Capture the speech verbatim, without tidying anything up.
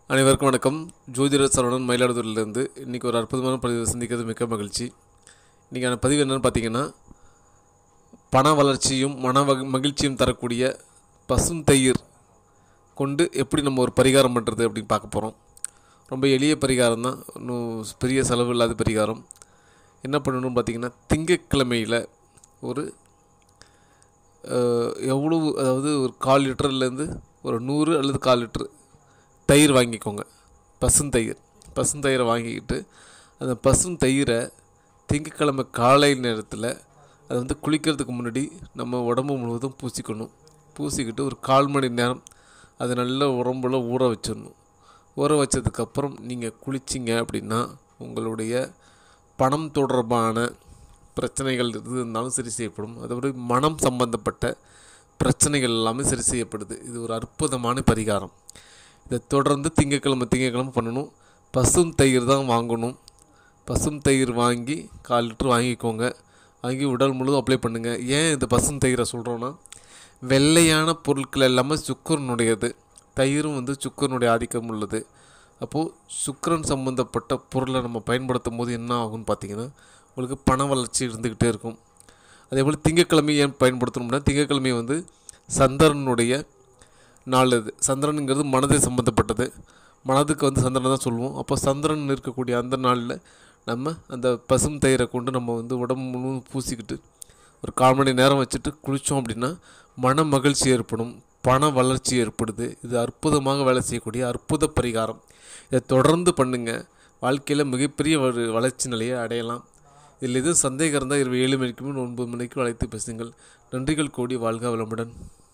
அனைவருக்கும் வணக்கம். ஜோதிடர் சரவணன் மயிலாடுதுறையிலிருந்து இன்றைக்கி ஒரு அற்புதமான பதிவு சந்திக்கிறது மிக்க மகிழ்ச்சி. இன்றைக்கான பதிவு என்னென்னு பார்த்தீங்கன்னா, பண வளர்ச்சியும் மன மகிழ்ச்சியும் தரக்கூடிய பசுந்தயிர் கொண்டு எப்படி நம்ம ஒரு பரிகாரம் பண்ணுறது அப்படின்னு பார்க்க போகிறோம். ரொம்ப எளிய பரிகாரம் தான், இன்னும் பெரிய செலவு இல்லாத பரிகாரம். என்ன பண்ணணும்னு பார்த்தீங்கன்னா, திங்கட்கிழமையில் ஒரு எவ்வளவு, அதாவது ஒரு கால் லிட்டர்லேருந்து ஒரு நூறு அல்லது கால் லிட்டரு தயிர் வாங்கிக்கோங்க. பசுந்தயிர் பசுந்தயிரை வாங்கிக்கிட்டு அந்த பசுந்தயிரை திங்கக்கிழமை காலை நேரத்தில் அதை வந்து குளிக்கிறதுக்கு முன்னாடி நம்ம உடம்பு முழுவதும் பூசிக்கணும். பூசிக்கிட்டு ஒரு கால் மணி நேரம் அதை நல்ல உடம்புல ஊற வச்சிடணும். ஊற வச்சதுக்கப்புறம் நீங்கள் குளிச்சிங்க அப்படின்னா உங்களுடைய பணம் தொடர்பான பிரச்சனைகள் இருந்தாலும் சரி செய்யப்படும். அதோட மனம் சம்பந்தப்பட்ட பிரச்சனைகள் எல்லாமே சரி செய்யப்படுது. இது ஒரு அற்புதமான பரிகாரம். இதை தொடர்ந்து திங்கக்கிழமை திங்கக்கிழமை பண்ணணும். பசும் தயிர் தான் வாங்கணும். பசும் தயிர் வாங்கி கால் லிட்டர் வாங்கிக்கோங்க. வாங்கி உடல் முழுவதும் அப்ளை பண்ணுங்கள். ஏன் இந்த பசும் தயிரை சொல்கிறோன்னா, வெள்ளையான பொருட்கள் எல்லாமே சுக்கரனுடையது. தயிரும் வந்து சுக்கரனுடைய ஆதிக்கம் உள்ளது. அப்போது சுக்கரன் சம்மந்தப்பட்ட பொருளை நம்ம பயன்படுத்தும் போது என்ன ஆகும்னு பார்த்திங்கன்னா, உங்களுக்கு பண வளர்ச்சி இருந்துக்கிட்டே இருக்கும். அதே போல் திங்கக்கிழமை ஏன் பயன்படுத்தணும்னா, திங்கக்கிழமை வந்து சந்திரனுடைய நாள். இது சந்திரனுங்கிறது மனதை சம்மந்தப்பட்டது. மனதுக்கு வந்து சந்திரனை தான் சொல்லுவோம். அப்போ சந்திரன் இருக்கக்கூடிய அந்த நாளில் நம்ம அந்த பசும் தயிரை கொண்டு நம்ம வந்து உடம்பு முழுவதும் பூசிக்கிட்டு ஒரு கால் மணி நேரம் வச்சுட்டு குளித்தோம் அப்படின்னா மன மகிழ்ச்சி ஏற்படும், பண வளர்ச்சி ஏற்படுது. இது அற்புதமாக வேலை செய்யக்கூடிய அற்புத பரிகாரம். இதை தொடர்ந்து பண்ணுங்கள். வாழ்க்கையில் மிகப்பெரிய ஒரு வளர்ச்சி நிலையை அடையலாம். இதில் எதுவும் சந்தேகம் இருந்தால் இரவு ஏழு மணிக்கு ஒன்பது மணிக்கு அழைத்து பேசுங்கள். நன்றிகள் கோடி. வாழ்க வளமுடன்.